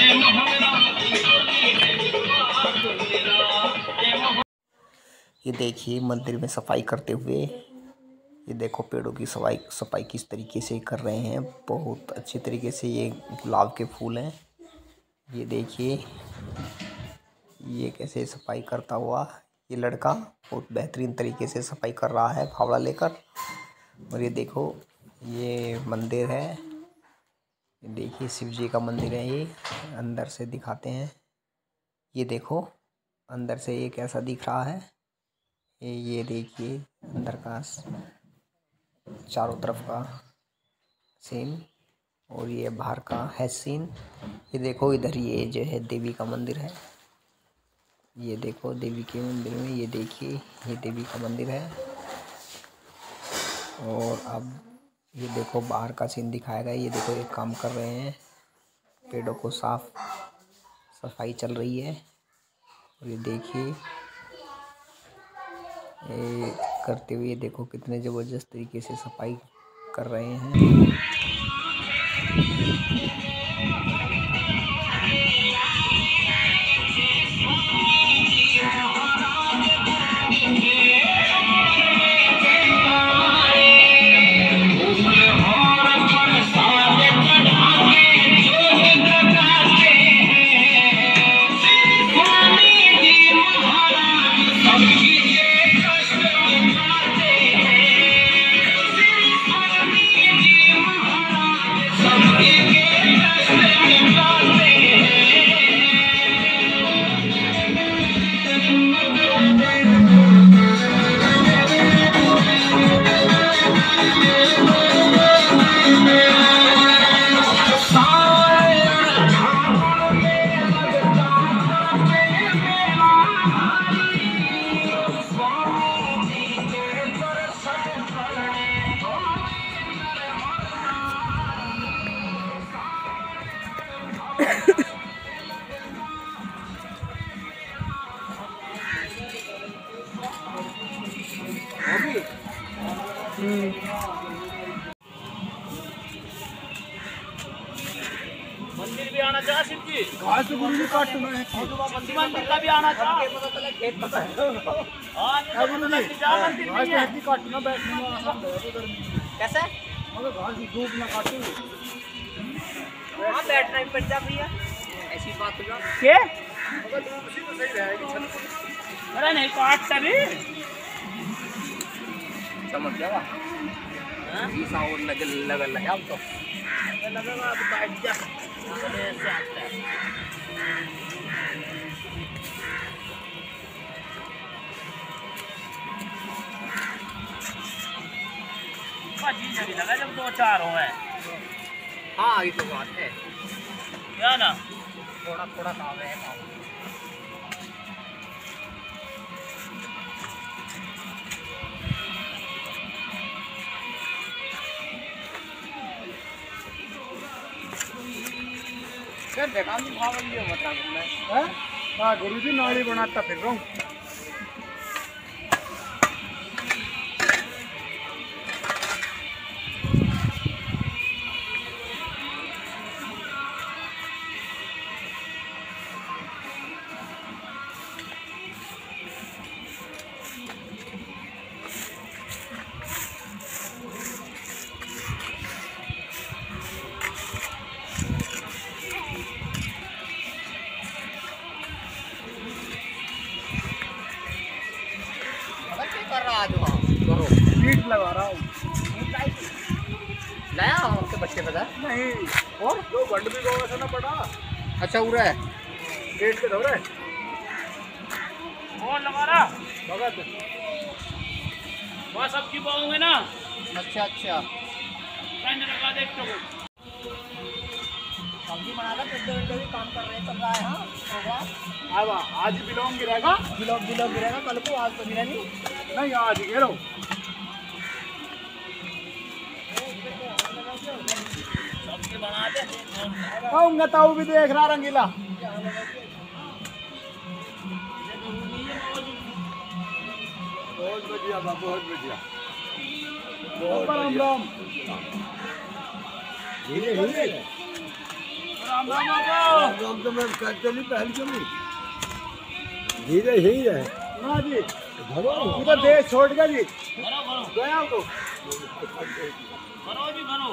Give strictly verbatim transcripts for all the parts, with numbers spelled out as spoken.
ये देखिए मंदिर में सफाई करते हुए, ये देखो पेड़ों की सफाई सफाई किस तरीके से कर रहे हैं। बहुत अच्छे तरीके से ये गुलाब के फूल हैं। ये देखिए ये कैसे सफाई करता हुआ ये लड़का बहुत बेहतरीन तरीके से सफाई कर रहा है फावड़ा लेकर। और ये देखो ये मंदिर है, देखिए शिव जी का मंदिर है। ये अंदर से दिखाते हैं, ये देखो अंदर से ये कैसा दिख रहा है। ये ये देखिए अंदर का चारों तरफ का सीन और ये बाहर का है सीन। ये देखो इधर ये जो है देवी का मंदिर है। ये देखो देवी के मंदिर में ये देखिए ये देवी का मंदिर है। और अब ये देखो बाहर का सीन दिखाया गया। ये देखो ये काम कर रहे हैं, पेड़ों को साफ सफाई चल रही है। और ये देखिए ये करते हुए देखो कितने ज़बरदस्त तरीके से सफाई कर रहे हैं। मंदिर भी आना चाहिए शिव जी। घास तो गुरु जी काटना है, मंदिर का भी आना चाहिए। खेत पता है हाँ ये तो मंदिर घास नहीं है। तो काटना बैठने में आसान है उधर कैसे? मगर घास धूप ना काटे। हाँ बैठना भी पड़ जा भैया, ऐसी बात हो के मगर धूप से तो सही रहेगी छत। अरे नहीं काट तभी समझ जाएगा। हाँ ईसा और लगे लगे लगे अब तो लगेगा अब काट जा ऐसे आता है। जी जब लगा जब दो चार हो है। हाँ ये तो बात है, क्या ना थोड़ा थोड़ा काम है काम। क्या देखा नहीं भावन जी बता मैं हैं? हाँ गुरु जी नाली बनाता फिर रहा हूँ। कर रहा है करो नीट लगा रहा हूँ। लाया आपके बच्चे पता नहीं और दो बंड भी गो ऐसा ना पड़ा। अच्छा उड़ा है गेट के दौरे और लगा रहा भगत वहाँ सब्जी पाओगे ना। अच्छा अच्छा कंज लगा दे तो सब्जी बनाना तो भी काम कर रहे चल रहा है। हाँ होगा आज बिलोंग गिरेगा बिलोंग बिलोंग गिरेगा कल को, आज तो गिरा नहीं नहीं आज गिरो। सब्जी बना दे आऊंगा ताऊ भी देख रहा रंगीला। बहुत बढ़िया बा बहुत बढ़िया राम राम। राम तो मैं करते नहीं पहल क्यों नहीं धीरे ही है ना जी उधर देश छोड़ गया जी गया तो करो जी करो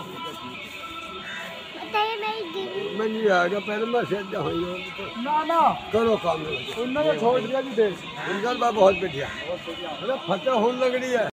मैं नहीं आ गया पहले मैं सेठ जाऊँ ना ना करो काम उन्होंने छोड़ दिया जी देश उनका बहुत बढ़िया फतेह होने लग रही है।